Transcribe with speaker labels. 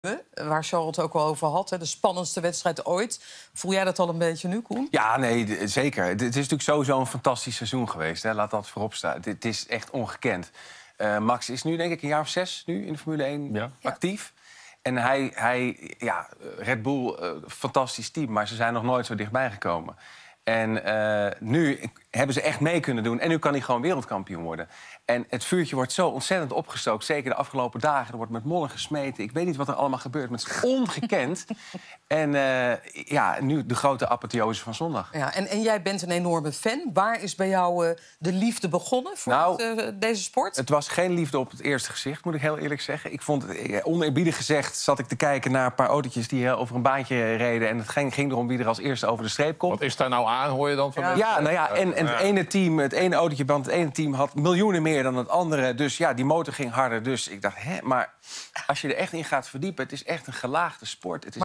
Speaker 1: Waar Charles het ook al over had, hè, de spannendste wedstrijd ooit. Voel jij dat al een beetje nu, Koen?
Speaker 2: Ja, nee, zeker. Het is natuurlijk sowieso een fantastisch seizoen geweest. Hè. Laat dat voorop staan. Het is echt ongekend. Max is nu, denk ik, een jaar of 6 nu in de Formule 1 actief. En Red Bull, fantastisch team, maar ze zijn nog nooit zo dichtbij gekomen. En nu hebben ze echt mee kunnen doen. En nu kan hij gewoon wereldkampioen worden. En het vuurtje wordt zo ontzettend opgestookt. Zeker de afgelopen dagen. Er wordt met mollen gesmeten. Ik weet niet wat er allemaal gebeurt. Maar het is ongekend. En nu de grote apotheose van zondag.
Speaker 1: Ja, en jij bent een enorme fan. Waar is bij jou de liefde begonnen voor deze sport?
Speaker 2: Het was geen liefde op het eerste gezicht, moet ik heel eerlijk zeggen. Ik vond, oneerbiedig gezegd, zat ik te kijken naar een paar autootjes die over een baantje reden. En het ging erom wie er als eerste over de streep komt.
Speaker 3: Wat is daar nou aan, hoor je dan van?
Speaker 2: En het ene autootje van het ene team had miljoenen meer dan het andere. Dus ja, die motor ging harder. Dus ik dacht, maar als je er echt in gaat verdiepen, het is echt een gelaagde sport. Het is